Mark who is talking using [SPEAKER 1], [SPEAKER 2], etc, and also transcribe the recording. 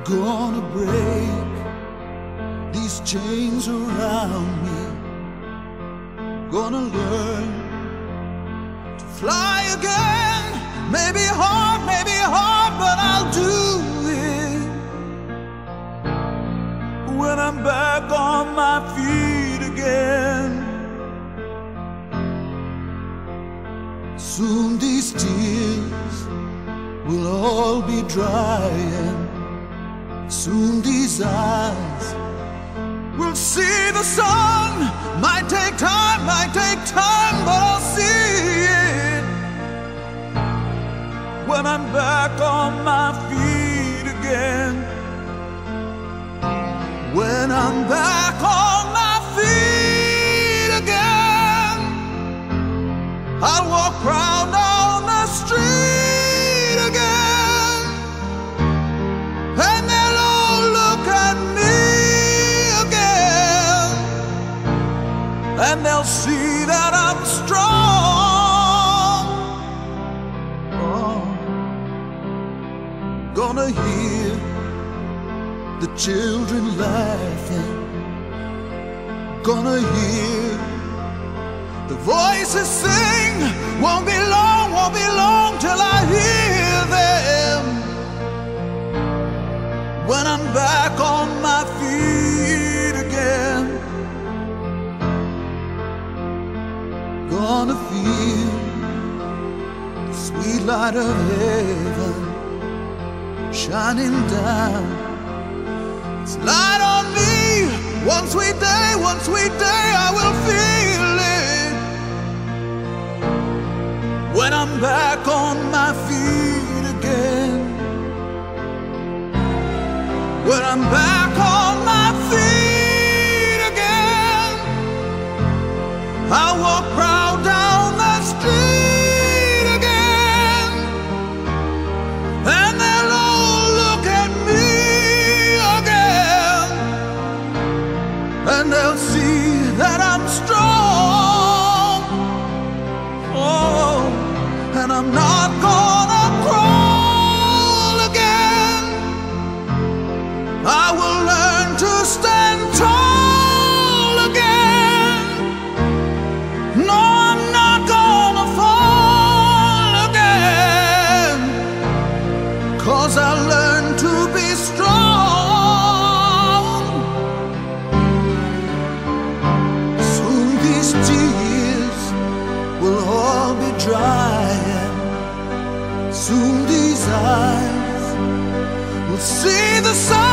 [SPEAKER 1] gonna break these chains around me. Gonna learn to fly again. Maybe hard, but I'll do it when I'm back on my feet again. Soon these tears will all be drying. Soon these eyes will see the sun. Might take time, but I'll see it when I'm back on my feet again. When I'm back on my feet again, I'll walk proud down the street again, and they'll all look at me again, and they'll see that I'm strong. Oh, gonna hear the children laughing, gonna hear the voices sing. Won't be long till I hear them when I'm back on my feet again. Gonna feel the sweet light of heaven shining down. It's light on me. One sweet day I will feel it when I'm back on my feet again. When I'm back on my feet again, I'll walk proud down the street again, and they'll all look at me again, and they'll see that I'm strong. Oh, and I'm not gonna crawl again. I will learn to stand tall again. No, I'm not gonna fall again, 'cause I learned to be strong. Soon these tears will all be drying. Soon these eyes will see the sun.